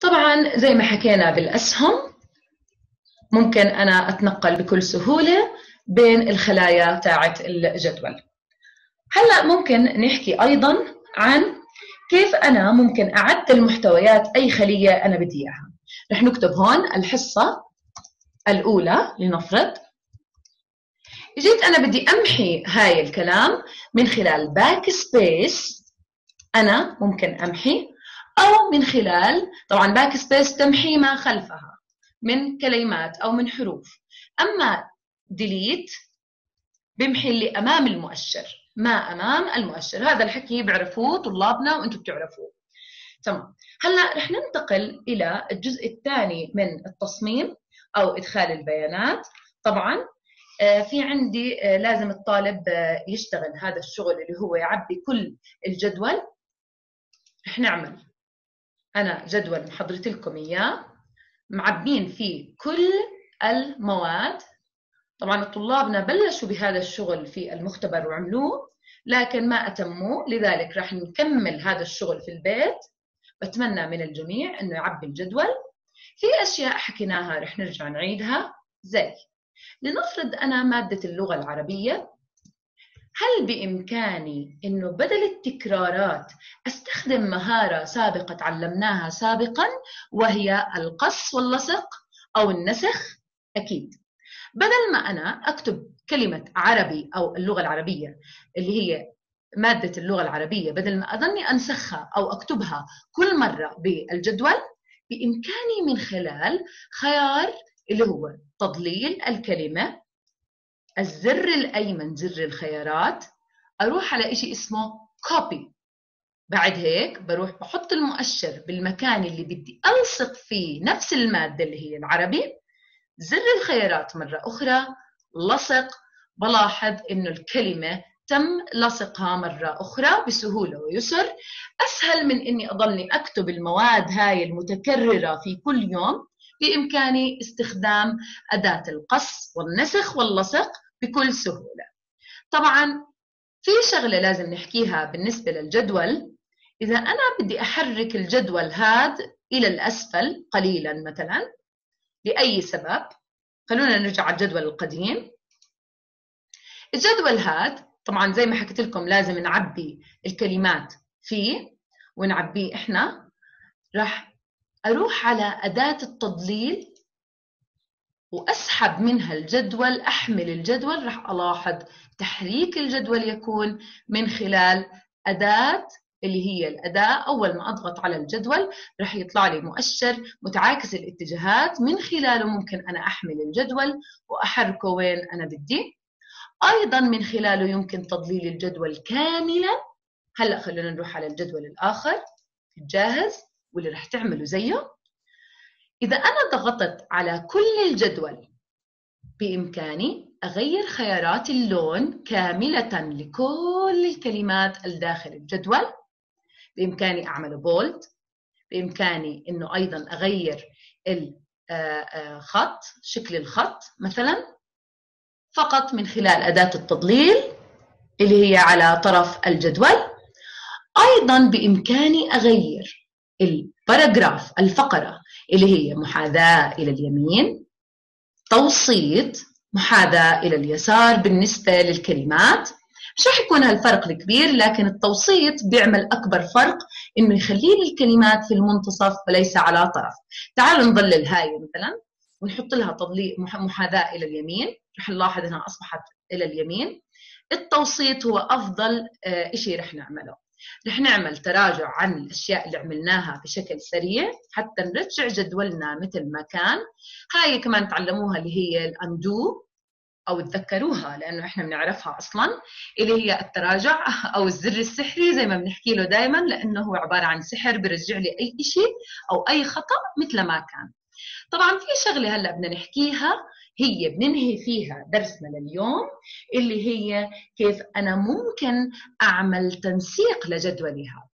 طبعا زي ما حكينا بالأسهم ممكن أنا أتنقل بكل سهولة بين الخلايا تاعت الجدول. هلأ ممكن نحكي أيضا عن كيف أنا ممكن أعدل محتويات أي خلية أنا بدي إياها. رح نكتب هون الحصة الأولى لنفرض. جيت أنا بدي أمحي هاي الكلام من خلال باك سبيس. أنا ممكن أمحي أو من خلال طبعا باك سبيس تمحي ما خلفها من كلمات أو من حروف. أما ديليت بمحي اللي أمام المؤشر ما أمام المؤشر. هذا الحكي بيعرفوه طلابنا وأنتم بتعرفوه. تمام. هلا رح ننتقل إلى الجزء الثاني من التصميم أو إدخال البيانات. طبعا في عندي لازم الطالب يشتغل هذا الشغل اللي هو يعبي كل الجدول. رح نعمل أنا جدول محضرت لكم إياه معبين فيه كل المواد. طبعا طلابنا بلشوا بهذا الشغل في المختبر وعملوه لكن ما أتموه، لذلك راح نكمل هذا الشغل في البيت. بتمنى من الجميع أنه يعبي الجدول. في أشياء حكيناها رح نرجع نعيدها، زي لنفرض أنا مادة اللغة العربية، هل بإمكاني أنه بدل التكرارات أستخدم مهارة سابقة تعلمناها سابقا وهي القص واللصق أو النسخ؟ أكيد. بدل ما أنا أكتب كلمة عربي أو اللغة العربية اللي هي مادة اللغة العربية، بدل ما أظني أنسخها أو أكتبها كل مرة بالجدول، بإمكاني من خلال خيار اللي هو تضليل الكلمة، الزر الأيمن زر الخيارات، أروح على إشي اسمه copy. بعد هيك بروح بحط المؤشر بالمكان اللي بدي ألصق فيه نفس المادة اللي هي العربي، زر الخيارات مرة أخرى، لصق. بلاحظ إنه الكلمة تم لصقها مرة أخرى بسهولة ويسر. أسهل من إني أضلني أكتب المواد هاي المتكررة في كل يوم. بإمكاني استخدام أداة القص والنسخ واللصق بكل سهولة. طبعا في شغلة لازم نحكيها بالنسبة للجدول. إذا أنا بدي أحرك الجدول هذا إلى الأسفل قليلا مثلا لأي سبب، خلونا نرجع على الجدول القديم. الجدول هذا طبعا زي ما حكيت لكم لازم نعبي الكلمات فيه ونعبيه إحنا. راح أروح على أداة التضليل وأسحب منها الجدول، أحمل الجدول. راح ألاحظ تحريك الجدول يكون من خلال أداة اللي هي الأداة. أول ما أضغط على الجدول راح يطلع لي مؤشر متعاكس الاتجاهات، من خلاله ممكن أنا أحمل الجدول وأحركه وين أنا بدي. أيضا من خلاله يمكن تضليل الجدول كاملا. هلأ خلونا نروح على الجدول الآخر الجاهز واللي راح تعمله زيه. إذا أنا ضغطت على كل الجدول بإمكاني أغير خيارات اللون كاملة لكل الكلمات الداخل الجدول. بإمكاني أعمل بولد، بإمكاني أنه أيضا أغير الخط، شكل الخط مثلا، فقط من خلال أداة التضليل اللي هي على طرف الجدول. أيضا بإمكاني أغير الباراجراف، الفقرة اللي هي محاذاة إلى اليمين، توسيط، محاذاة إلى اليسار بالنسبة للكلمات. مش راح يكون هالفرق الكبير، لكن التوسيط بيعمل أكبر فرق، إنه يخلي لي الكلمات في المنتصف وليس على طرف. تعالوا نظلل هاي مثلا ونحط لها تضليل محاذاة إلى اليمين. رح نلاحظ إنها أصبحت إلى اليمين. التوسيط هو أفضل إشي رح نعمله. رح نعمل تراجع عن الأشياء اللي عملناها بشكل سريع حتى نرجع جدولنا مثل ما كان. هاي كمان تعلموها اللي هي الأندو أو تذكروها لأنه إحنا بنعرفها أصلا، اللي هي التراجع أو الزر السحري زي ما بنحكي له دائما، لأنه هو عبارة عن سحر برجع لي أي شيء أو أي خطأ مثل ما كان. طبعا في شغلة هلأ بدنا نحكيها، هي بننهي فيها درسنا لليوم، اللي هي كيف أنا ممكن أعمل تنسيق لجدولي هذا.